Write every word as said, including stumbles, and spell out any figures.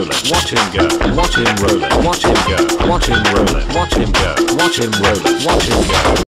it, watch him go, watch him roll it, watch him go, watch him roll it, watch him go, watch him roll it, watch him go.